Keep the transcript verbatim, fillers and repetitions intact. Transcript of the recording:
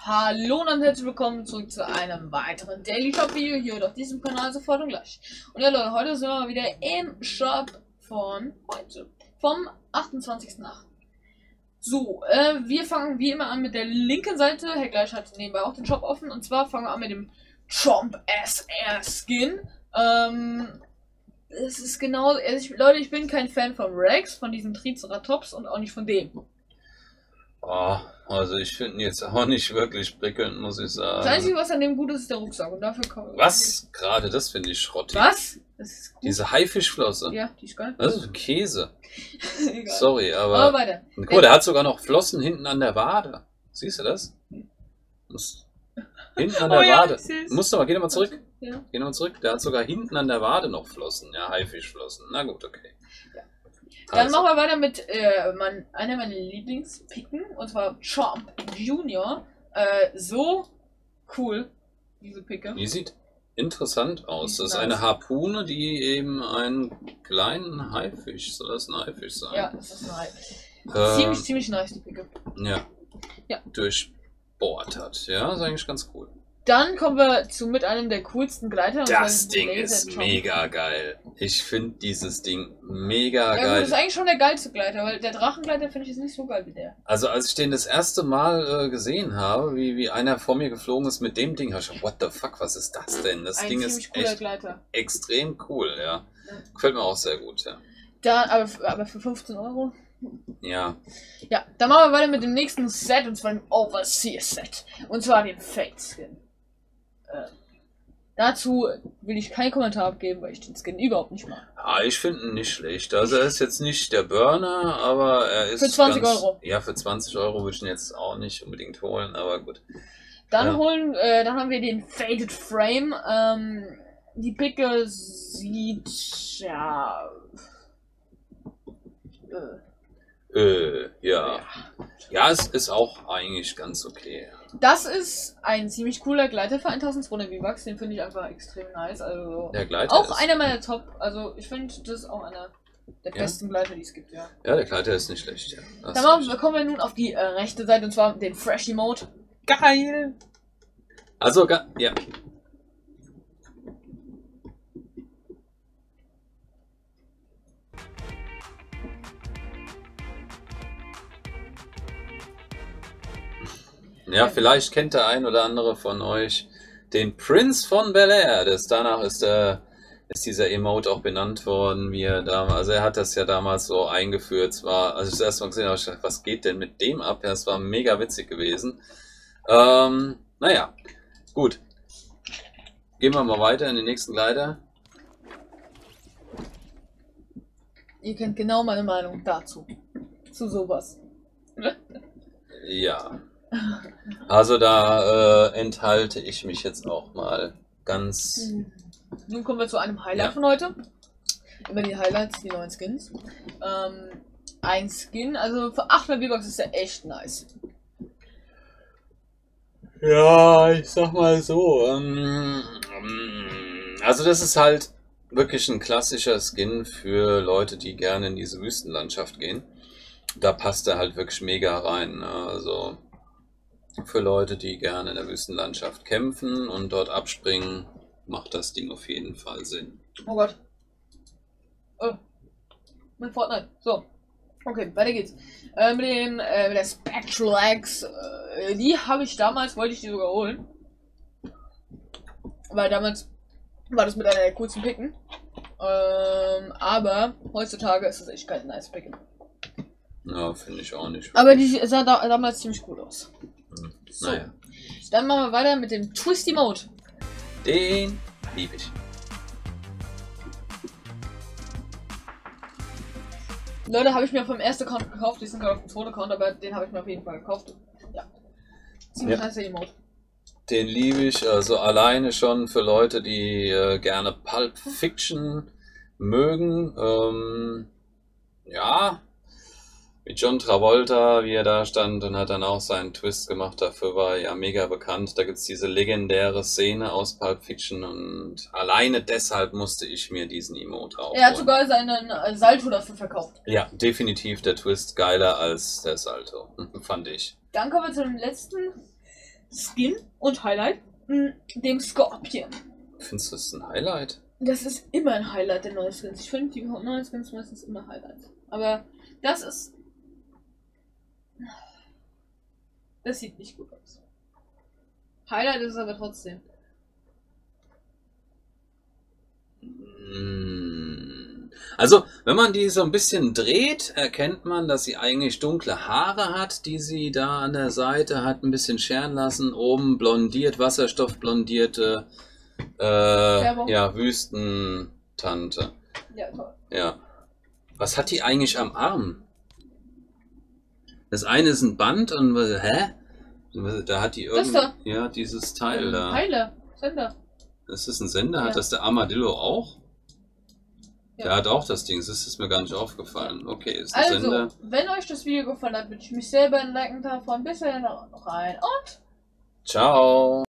Hallo und herzlich willkommen zurück zu einem weiteren Daily Shop Video hier auf diesem Kanal sofort und gleich. Und ja Leute, heute sind wir wieder im Shop von heute, vom achtundzwanzigsten achten So, äh, wir fangen wie immer an mit der linken Seite. Herr Gleich hat nebenbei auch den Shop offen. Und zwar fangen wir an mit dem Chomp S R Skin. Ähm, es ist genau, also ich, Leute, ich bin kein Fan von Rex, von diesen Triceratops und auch nicht von dem. Oh, also ich finde ihn jetzt auch nicht wirklich prickelnd, muss ich sagen. Das Einzige, was an dem gut ist, ist der Rucksack. Und dafür kommt. Was? Gerade das finde ich schrottig. Was? Das ist gut. Diese Haifischflosse. Ja, die ist geil. Das ist Käse. Egal. Sorry, aber. Aber weiter. Guck mal, der hat sogar noch Flossen hinten an der Wade. Siehst du das? Muss hinten an der Oh ja, Wade. ich seh's. Musst du mal, geh doch mal zurück. Ja. Geh doch mal zurück. Der hat sogar hinten an der Wade noch Flossen. Ja, Haifischflossen. Na gut, okay. Dann Also. machen wir weiter mit äh, mein, einer meiner Lieblingspicken, und zwar Chomp Junior. Äh, so cool, diese Picke. Die sieht interessant aus. Die Das ist ist eine nice. Harpune, die eben einen kleinen Haifisch, soll das ein Haifisch sein? Ja, das ist nice. Äh, ziemlich, ziemlich nice, die Picke. Ja. Ja. Durchbohrt hat. Ja, ist eigentlich ganz cool. Dann kommen wir zu mit einem der coolsten Gleiter. und Das zwar Ding Laser ist Chomp. mega geil. Ich finde dieses Ding mega Ja, gut, geil. das ist eigentlich schon der geilste Gleiter, weil der Drachengleiter finde ich jetzt nicht so geil wie der. Also als ich den das erste Mal äh, gesehen habe, wie, wie einer vor mir geflogen ist mit dem Ding, habe ich gedacht, what the fuck, was ist das denn? Das Ein Ding ziemlich ist cooler echt Gleiter. extrem cool, ja. Ja. Gefällt mir auch sehr gut, ja. Dann, aber, für- aber für fünfzehn Euro. Ja. Ja, dann machen wir weiter mit dem nächsten Set, und zwar dem Overseer Set. Und zwar dem Fate Skin. Äh, dazu will ich keinen Kommentar abgeben, weil ich den Skin überhaupt nicht mag. Ah, ich finde ihn nicht schlecht. Also er ist jetzt nicht der Burner, aber er ist Für zwanzig ganz, Euro. Ja, für zwanzig Euro würde ich ihn jetzt auch nicht unbedingt holen, aber gut. Dann Ja. holen, äh, dann haben wir den Faded Frame. Ähm, die Picke sieht, ja... Äh, Äh, ja. Ja, es ist auch eigentlich ganz okay. Das ist ein ziemlich cooler Gleiter für eintausendzweihundert V-Bucks. Den finde ich einfach extrem nice. Also Der Gleiter auch ist, einer meiner Top. Also ich finde, das ist auch einer der Ja? besten Gleiter, die es gibt, ja. Ja, der Gleiter ist nicht schlecht, ja. Das Dann ist machen, recht. kommen wir nun auf die äh, rechte Seite, und zwar den Fresh Emote. Geil! Also, ga- ja. Ja, vielleicht kennt der ein oder andere von euch den Prince von Bel-Air. Das danach ist der ist dieser Emote auch benannt worden, wie er damals, also er hat das ja damals so eingeführt. Zwar, als ich das erste Mal gesehen habe, habe ich gedacht, was geht denn mit dem ab? Ja, es war mega witzig gewesen. Ähm, naja, gut. Gehen wir mal weiter in den nächsten Gleiter. Ihr kennt genau meine Meinung dazu. Zu sowas. Ja. Also da äh, enthalte ich mich jetzt auch mal ganz. Nun kommen wir zu einem Highlight Ja. von heute. Über die Highlights, die neuen Skins. Ähm, ein Skin, also für achthundert V-Bucks ist der echt nice. Ja, ich sag mal so. Ähm, ähm, also das ist halt wirklich ein klassischer Skin für Leute, die gerne in diese Wüstenlandschaft gehen. Da passt er halt wirklich mega rein. Ne? Also für Leute, die gerne in der Wüstenlandschaft kämpfen und dort abspringen, macht das Ding auf jeden Fall Sinn. Oh Gott. Oh. Mein Fortnite. So. Okay, weiter geht's. Äh, mit dem, äh, mit der Spectral X, äh, die habe ich damals, wollte ich die sogar holen. Weil damals war das mit einer der coolsten Picken. Ähm, aber heutzutage ist das echt kein nice Picken. Ja, finde ich auch nicht. Aber die sah da, damals ziemlich cool aus. Hm, So. Naja, Dann machen wir weiter mit dem Twisty Mode. den liebe ich. Leute, habe ich mir vom ersten Account gekauft. Die sind gerade auf dem zweiten Account, aber den habe ich mir auf jeden Fall gekauft. Ja. Ziemlich Ja. nicer Emote. Den liebe ich, also alleine schon für Leute, die äh, gerne Pulp Fiction mögen. Ähm, ja, wie John Travolta, wie er da stand und hat dann auch seinen Twist gemacht. Dafür war er ja mega bekannt. Da gibt es diese legendäre Szene aus Pulp Fiction und alleine deshalb musste ich mir diesen Emote aufholen. Er hat sogar seinen äh, Salto dafür verkauft. Ja, definitiv der Twist geiler als der Salto, fand ich. Dann kommen wir zu dem letzten Skin und Highlight, mh, dem Scorpion. Findest du das ein Highlight? Das ist immer ein Highlight der neuen Skins. Ich finde die neuen Skins meistens immer Highlights. Aber das ist... Das sieht nicht gut aus. Highlight ist es aber trotzdem. Also, wenn man die so ein bisschen dreht, erkennt man, dass sie eigentlich dunkle Haare hat, die sie da an der Seite hat ein bisschen scheren lassen. Oben blondiert, wasserstoffblondierte äh, ja, Wüstentante. Ja, toll. Ja. Was hat die eigentlich am Arm? Das eine ist ein Band und hä? Da hat die irgendwie. Ja, dieses Teil ähm, da. Teile, Sender. Ist das ein Sender? Ja. Hat das der Armadillo auch? Ja. Der hat auch das Ding, das ist mir gar nicht aufgefallen. Okay, ist ein Also, Sender. wenn euch das Video gefallen hat, würde ich mich selber ein Liken davon. Bis dahin rein und Ciao.